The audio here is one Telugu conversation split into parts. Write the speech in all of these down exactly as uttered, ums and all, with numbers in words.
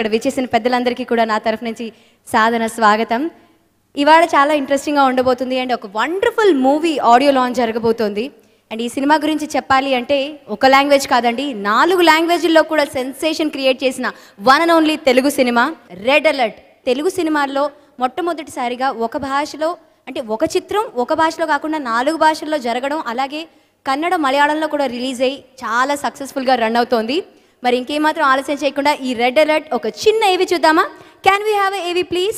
ఇక్కడ విచ్చేసిన పెద్దలందరికీ కూడా నా తరఫు నుంచి సాదర స్వాగతం. ఇవాళ చాలా ఇంట్రెస్టింగ్గా ఉండబోతుంది అండ్ ఒక వండర్ఫుల్ మూవీ ఆడియో లాంచ్ జరగబోతోంది. అండ్ ఈ సినిమా గురించి చెప్పాలి అంటే ఒక లాంగ్వేజ్ కాదండి, నాలుగు లాంగ్వేజ్ల్లో కూడా సెన్సేషన్ క్రియేట్ చేసిన one and only Telugu cinema red alert. Telugu సినిమాల్లో మొట్టమొదటిసారిగా ఒక భాషలో అంటే ఒక చిత్రం ఒక భాషలో కాకుండా నాలుగు భాషల్లో జరగడం, అలాగే కన్నడ మలయాళంలో కూడా రిలీజ్ అయ్యి చాలా సక్సెస్ఫుల్గా రన్ అవుతోంది. మరి ఇంకేమాత్రం ఆలస్యం చేయకుండా ఈ రెడ్ అలర్ట్ ఒక చిన్న ఏవి చూద్దామా? Can we have AV please?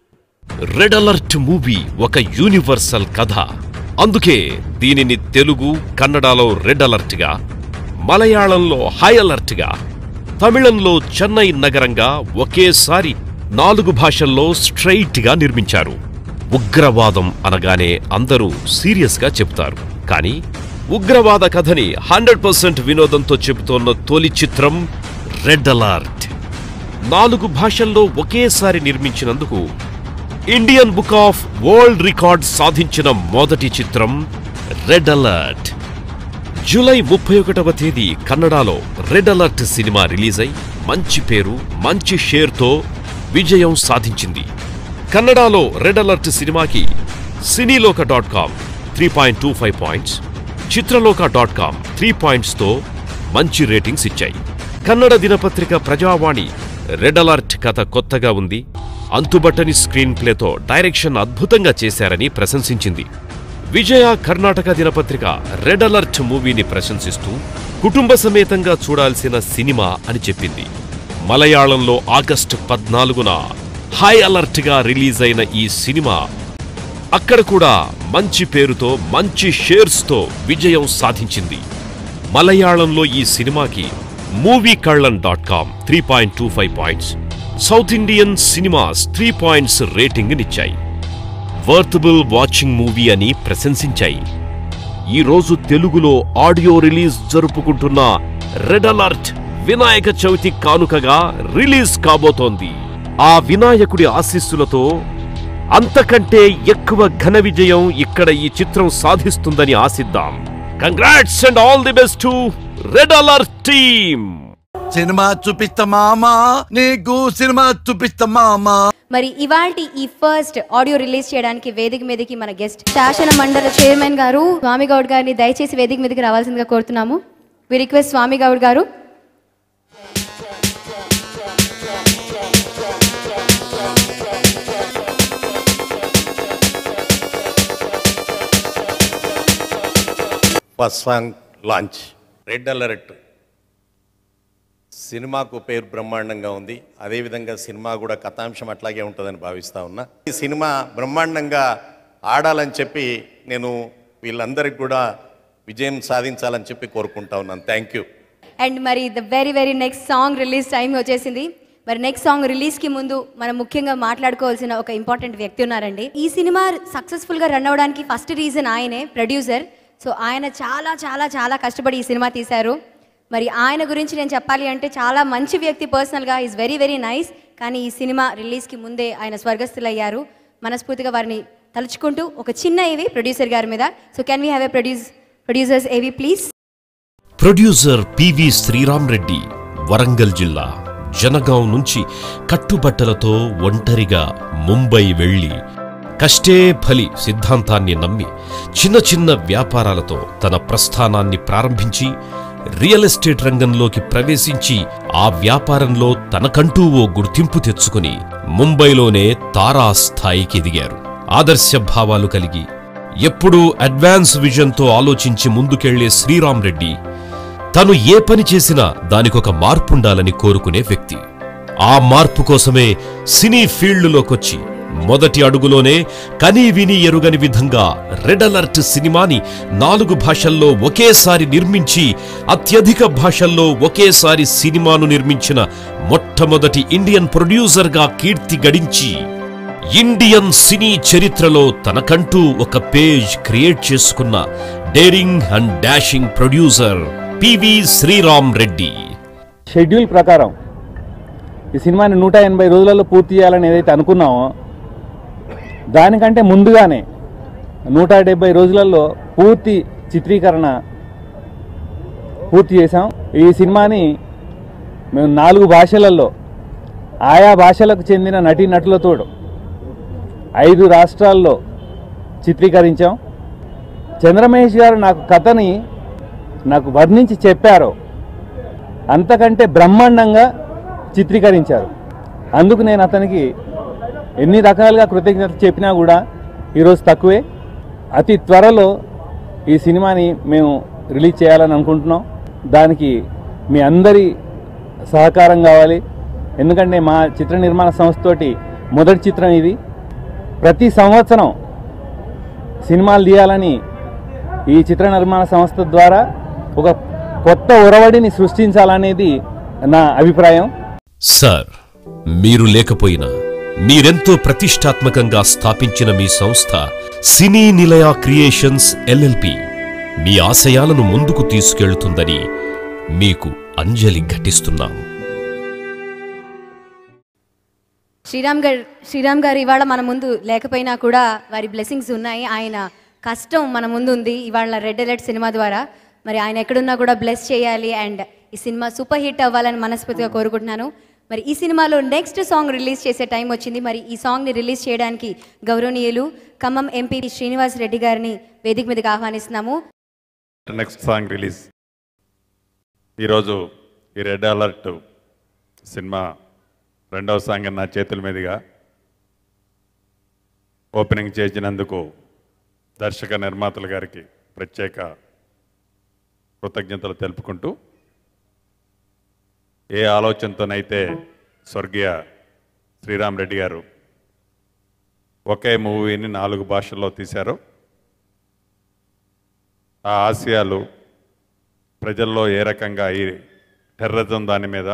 Red alert movie ఒక యూనివర్సల్ కథ. అందుకే దీనిని తెలుగు కన్నడలో రెడ్ అలర్ట్ గా, మలయాళంలో హై అలర్ట్ గా, తమిళంలో చెన్నై నగరంగా ఒకేసారి నాలుగు భాషల్లో స్ట్రైట్ గా నిర్మించారు. ఉగ్రవాదం అనగానే అందరూ సీరియస్ గా చెప్తారు, కానీ ఉగ్రవాద కథని హండ్రెడ్ పర్సెంట్ వినోదంతో చెబుతోన్న తొలి చిత్రం రెడ్ అలర్ట్. నాలుగు భాషల్లో ఒకేసారి నిర్మించినందుకు Indian book of world record సాధించిన మొదటి చిత్రం రెడ్ అలర్ట్. జూలై ముప్పై ఒకటవ తేదీ కన్నడలో రెడ్ అలర్ట్ సినిమా రిలీజ్ అయి మంచి పేరు మంచి షేర్తో విజయం సాధించింది. కన్నడలో రెడ్ అలర్ట్ సినిమాకి Cineloka dot com three point two five points, Chitraloka dot com three పాయింట్స్తో మంచి రేటింగ్స్ ఇచ్చాయి. కన్నడ దినపత్రిక ప్రజావాణి రెడ్ అలర్ట్ కథ కొత్తగా ఉంది, అంతుబట్టని స్క్రీన్ ప్లేతో డైరెక్షన్ అద్భుతంగా చేశారని ప్రశంసించింది. విజయ కర్ణాటక దినపత్రిక రెడ్ అలర్ట్ మూవీని ప్రశంసిస్తూ కుటుంబ సమేతంగా చూడాల్సిన సినిమా అని చెప్పింది. మలయాళంలో ఆగస్టు పద్నాలుగున హై అలర్ట్ గా రిలీజ్ అయిన ఈ సినిమా అక్కడ కూడా మంచి పేరుతో మంచి షేర్స్తో విజయం సాధించింది. మలయాళంలో ఈ సినిమాకి movie Kallan dot com three point two five points, south Indian cinemas three points రేటింగ్నిచ్చాయి. వర్తబుల్ వాచింగ్ మూవీ అని ప్రశంసించాయి. ఈరోజు తెలుగులో ఆడియో రిలీజ్ జరుపుకుంటున్న రెడ్ అలర్ట్ వినాయక చవితి కానుకగా రిలీజ్ కాబోతోంది. ఆ వినాయకుడి ఆశీస్సులతో అంతకంటే ఎక్కువ ఘన విజయం ఇక్కడ ఈ చిత్రం సాధిస్తుందని ఆశిద్దాం. Congrats and all the best to red alert team. Cinema చూపిస్తామా నీకు, సినిమా చూపిస్తామా. మరి ఇవాల్టి ఈ ఫస్ట్ ఆడియో రిలీజ్ చేయడానికి వేదిక మీదకి మన గెస్ట్ శాసన మండలి చైర్మన్ గారు స్వామి గౌడ్ గారిని దయచేసి వేదిక మీదకి రావాల్సిందిగా కోరుతున్నాము. వి రిక్వెస్ట్ స్వామి గౌడ్ గారు. First song launch red alert. సినిమాకు పేరు బ్రహ్మాండంగా ఉంది, అదేవిధంగా సినిమా కూడా కథాంశం అట్లాగే ఉంటుందని భావిస్తూ ఉన్నా. ఈ సినిమా బ్రహ్మాండంగా ఆడాలని చెప్పి నేను వీళ్ళందరికీ కూడా విజయం సాధించాలని చెప్పి కోరుకుంటా ఉన్నాను. Thank you. అండ్ మరి the very very next song release time వచ్చేసింది. మరి నెక్స్ట్ సాంగ్ రిలీజ్కి ముందు మనం ముఖ్యంగా మాట్లాడుకోవాల్సిన ఒక ఇంపార్టెంట్ వ్యక్తి ఉన్నారండి. ఈ సినిమా సక్సెస్ఫుల్గా రన్ అవ్వడానికి ఫస్ట్ రీజన్ ఆయనే, ప్రొడ్యూసర్. సో ఆయన చాలా చాలా చాలా కష్టపడి ఈ సినిమా తీశారు. మరి ఆయన గురించి నేను చెప్పాలి అంటే చాలా మంచి వ్యక్తి, పర్సనల్గా ఈజ్ వెరీ వెరీ నైస్. కానీ ఈ సినిమా రిలీజ్కి ముందే ఆయన స్వర్గస్థులయ్యారు. మనస్ఫూర్తిగా వారిని తలుచుకుంటూ ఒక చిన్న ఏవి ప్రొడ్యూసర్ గారి మీద. So can we have a produce producers AV please? Producer PV Sriram Reddy, Warangal జిల్లా జనగాం నుంచి కట్టుబట్టలతో ఒంటరిగా ముంబై వెళ్లి కష్టే ఫలి సిద్ధాంతాన్ని నమ్మి చిన్న చిన్న వ్యాపారాలతో తన ప్రస్థానాన్ని ప్రారంభించి రియల్ ఎస్టేట్ రంగంలోకి ప్రవేశించి ఆ వ్యాపారంలో తనకంటూ ఓ గుర్తింపు తెచ్చుకుని ముంబైలోనే తారాస్థాయికి ఎదిగారు. ఆదర్శ భావాలు కలిగి ఎప్పుడూ అడ్వాన్స్ విజన్తో ఆలోచించి ముందుకెళ్లే శ్రీరామ్ రెడ్డి తను ఏ పని చేసినా దానికొక మార్పుండాలని కోరుకునే వ్యక్తి. ఆ మార్పు కోసమే సినీ ఫీల్డ్లోకొచ్చి మొదటి అడుగులోనే కనీ విని ఎరుగని విధంగా రెడ్ అలర్ట్ సినిమాని నాలుగు భాషల్లో ఒకేసారి నిర్మించి అత్యధిక భాషల్లో ఒకేసారి సినిమాను నిర్మించిన మొట్టమొదటి ఇండియన్ ప్రొడ్యూసర్గా కీర్తి గడించి ఇండియన్ సినీ చరిత్రలో తనకంటూ ఒక పేజ్ క్రియేట్ చేసుకున్న daring and dashing producer PV Sriram Reddy. Schedule ప్రకారం ఈ సినిమాని నూట ఎనభై రోజులలో పూర్తి చేయాలని ఏదైతే అనుకున్నామో దానికంటే ముందుగానే నూట డెబ్బై రోజులలో పూర్తి చిత్రీకరణ పూర్తి చేశాం. ఈ సినిమాని మేము నాలుగు భాషలలో ఆయా భాషలకు చెందిన నటీనటులతో ఐదు రాష్ట్రాల్లో చిత్రీకరించాం. చంద్రమహేష్ గారు నాకు కథని నాకు వర్ణించి చెప్పారో అంతకంటే బ్రహ్మాండంగా చిత్రీకరించారు. అందుకు నేను అతనికి ఎన్ని రకాలుగా కృతజ్ఞతలు చెప్పినా కూడా ఈరోజు తక్కువే. అతి త్వరలో ఈ సినిమాని మేము రిలీజ్ చేయాలని అనుకుంటున్నాం. దానికి మీ అందరి సహకారం కావాలి. ఎందుకంటే మా చిత్ర నిర్మాణ సంస్థతోటి మొదటి చిత్రం ఇది. ప్రతి సంవత్సరం సినిమాలు తీయాలని ఈ చిత్ర నిర్మాణ సంస్థ ద్వారా ఒక కొత్త ఒరవడిని సృష్టించాలనేది నా అభిప్రాయం. సార్, మీరు లేకపోయినా మీరెంతో ప్రతిష్టాత్మకంగా స్థాపించిన మీ సంస్థ సినీ నిలయ క్రియేషన్స్ ఎల్ఎల్పి మీ ఆశయాలను ముందుకు తీసుకెళ్తుందని మీకు అంజలి ఘటిస్తున్నాము. శ్రీరామ్ గారు శ్రీరామ్ గారు ఇవాళ మన ముందు లేకపోయినా కూడా వారి బ్లెస్సింగ్స్ ఉన్నాయి. ఆయన కష్టం మన ముందు ఉంది ఇవాళ రెడ్ అలర్ట్ సినిమా ద్వారా. మరి ఆయన ఎక్కడున్నా కూడా బ్లెస్ చేయాలి అండ్ ఈ సినిమా సూపర్ హిట్ అవ్వాలని మనస్ఫూర్తిగా కోరుకుంటున్నాను. మరి ఈ సినిమాలో నెక్స్ట్ సాంగ్ రిలీజ్ చేసే టైం వచ్చింది. మరి ఈ సాంగ్ని రిలీజ్ చేయడానికి గౌరవనీయులు ఖమ్మం ఎంపీ శ్రీనివాస్ రెడ్డి గారిని వేదిక మీదకి ఆహ్వానిస్తున్నాము. నెక్స్ట్ సాంగ్ రిలీజ్ ఈరోజు ఈ రెడ్ అలర్ట్ సినిమా రెండవ సాంగ్ నా చేతుల మీదుగా ఓపెనింగ్ చేసినందుకు దర్శక నిర్మాతల గారికి ప్రత్యేక కృతజ్ఞతలు తెలుపుకుంటూ, ఏ ఆలోచనతోనైతే స్వర్గీయ శ్రీరామ్ రెడ్డి గారు ఒకే మూవీని నాలుగు భాషల్లో తీశారో, ఆ ఆశయాలు ప్రజల్లో ఏ రకంగా ఈ టెర్రరిజం దాని మీద,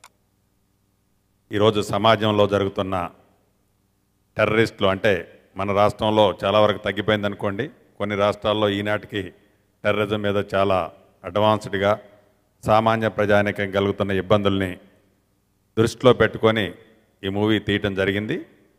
ఈరోజు సమాజంలో జరుగుతున్న టెర్రరిస్టులు అంటే మన రాష్ట్రంలో చాలా వరకు తగ్గిపోయింది అనుకోండి, కొన్ని రాష్ట్రాల్లో ఈనాటికి టెర్రరిజం మీద చాలా అడ్వాన్స్డ్గా సామాన్య ప్రజానికం కలుగుతున్న ఇబ్బందుల్ని దృష్టిలో పెట్టుకొని ఈ మూవీ తీయటం జరిగింది.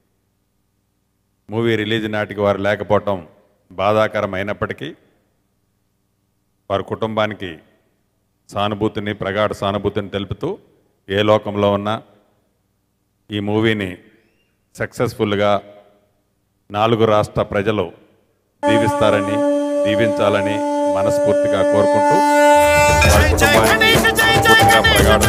మూవీ రిలీజ్ నాటికి వారు లేకపోవటం బాధాకరం అయినప్పటికీ వారి కుటుంబానికి సానుభూతిని ప్రగాఢ సానుభూతిని తెలుపుతూ, ఏ లోకంలో ఉన్నా ఈ మూవీని సక్సెస్ఫుల్గా నాలుగు రాష్ట్ర ప్రజలు దీవిస్తారని దీవించాలని మనస్ఫూర్తిగా కోరుకుంటూ వారి కుటుంబానికి మనస్ఫూర్తిగా ప్రగాఢ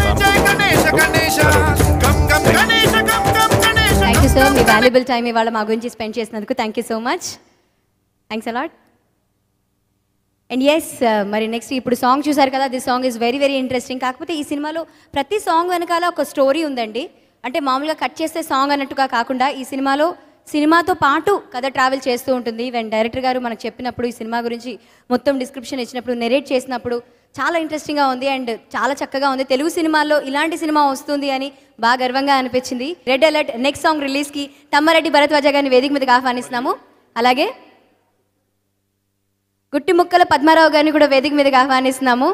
థ్యాంక్ యూ సార్, మీ వాల్యుబుల్ టైం ఇవాళ మా గురించి స్పెండ్ చేసినందుకు thank you so much. Thanks a lot. And yes, మరి నెక్స్ట్ ఇప్పుడు సాంగ్ చూసారు కదా, this song is very very interesting. కాకపోతే ఈ సినిమాలో ప్రతి సాంగ్ వెనకాల ఒక స్టోరీ ఉందండి. అంటే మామూలుగా కట్ చేస్తే సాంగ్ అన్నట్టుగా కాకుండా ఈ సినిమాలో సినిమాతో పాటు కథ ట్రావెల్ చేస్తూ ఉంటుంది. ఈవెన్ డైరెక్టర్ గారు మనకు చెప్పినప్పుడు ఈ సినిమా గురించి మొత్తం డిస్క్రిప్షన్ ఇచ్చినప్పుడు, నెరేట్ చేసినప్పుడు చాలా ఇంట్రెస్టింగ్గా ఉంది అండ్ చాలా చక్కగా ఉంది. తెలుగు సినిమాల్లో ఇలాంటి సినిమా వస్తుంది అని బాగా గర్వంగా అనిపించింది. రెడ్ అలర్ట్ నెక్స్ట్ సాంగ్ రిలీజ్కి తమ్మారెడ్డి భరద్వాజ గారిని వేదిక మీదకి ఆహ్వానిస్తున్నాము. అలాగే గుట్టి ముక్కల పద్మారావు గారిని కూడా వేదిక మీదకి ఆహ్వానిస్తున్నాము.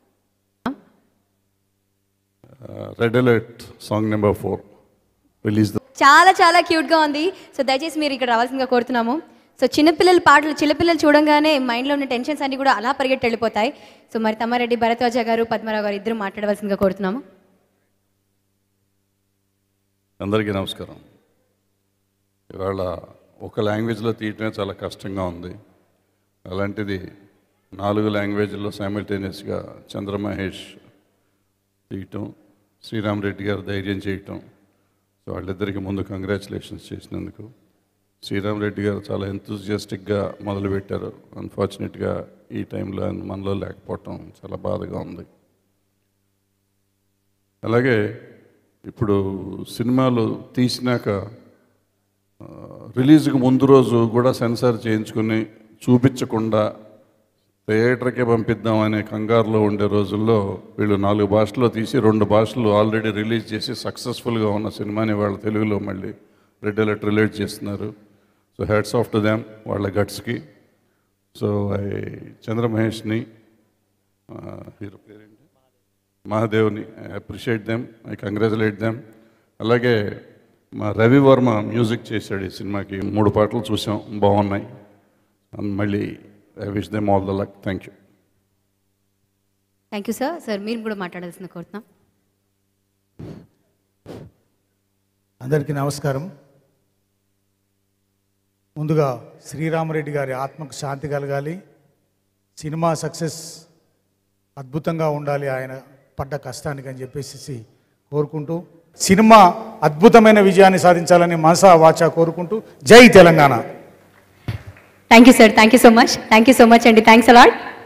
Red alert song number four release. చాలా చాలా క్యూట్గా ఉంది. సో దయచేసి మీరు ఇక్కడ రావాల్సిందిగా కోరుతున్నాము. సో చిన్నపిల్లల పాటలు చిన్నపిల్లలు చూడంగానే మైండ్లో ఉన్న టెన్షన్స్ అన్ని కూడా అలా పరిగెట్టి వెళ్ళిపోతాయి. సో మరి తమ్మారెడ్డి భరద్వాజ గారు పద్మారావు గారు ఇద్దరు మాట్లాడవలసిందిగా కోరుతున్నాము. అందరికీ నమస్కారం. ఇవాళ ఒక లాంగ్వేజ్లో తీయటమే చాలా కష్టంగా ఉంది. అలాంటిది నాలుగు లాంగ్వేజ్లో సైమల్టేనియస్గా చంద్రమహేష్ తీయటం, శ్రీరామ్ రెడ్డి గారు ధైర్యం చేయటం, సో వాళ్ళిద్దరికి ముందు కంగ్రాచులేషన్స్ చేసినందుకు. శ్రీరామ్ రెడ్డి గారు చాలా ఎంతూజియాస్టిక్గా మొదలుపెట్టారు. అన్ఫార్చునేట్గా ఈ టైంలో మనలో లేకపోవటం చాలా బాధగా ఉంది. అలాగే ఇప్పుడు సినిమాలు తీసినాక రిలీజ్కి ముందు రోజు కూడా సెన్సార్ చేయించుకుని చూపించకుండా థియేటర్కే పంపిద్దామనే కంగారులో ఉండే రోజుల్లో వీళ్ళు నాలుగు భాషల్లో తీసి రెండు భాషలు ఆల్రెడీ రిలీజ్ చేసి సక్సెస్ఫుల్గా ఉన్న సినిమాని వాళ్ళ తెలుగులో మళ్ళీ రెడ్ అలర్ట్ రిలీజ్ చేస్తున్నారు. So hats off to them, వాళ్ళ గట్స్కి. సో ఐ చంద్రమహేష్ని, హీరో పేరేంటి, మహాదేవ్ని, I appreciate them, I congratulate them. అలాగే మా రవి వర్మ మ్యూజిక్ చేశాడు ఈ సినిమాకి. మూడు పాటలు చూసాం, బాగున్నాయి. మళ్ళీ I wish them all the luck. Thank you. Thank you sir. Sir మీరు కూడా మాట్లాడాల్సింది కోరుతున్నాం. అందరికీ నమస్కారం. ముందుగా శ్రీరామరెడ్డి గారి ఆత్మకు శాంతి కలగాలి, సినిమా సక్సెస్ అద్భుతంగా ఉండాలి ఆయన పడ్డ కష్టానికి అని చెప్పేసి కోరుకుంటూ, సినిమా అద్భుతమైన విజయాన్ని సాధించాలని మనసా వాచా కోరుకుంటూ జై Telangana. Thank you sir, thank you so much, thank you so much అండి, థ్యాంక్స్ అలాట్.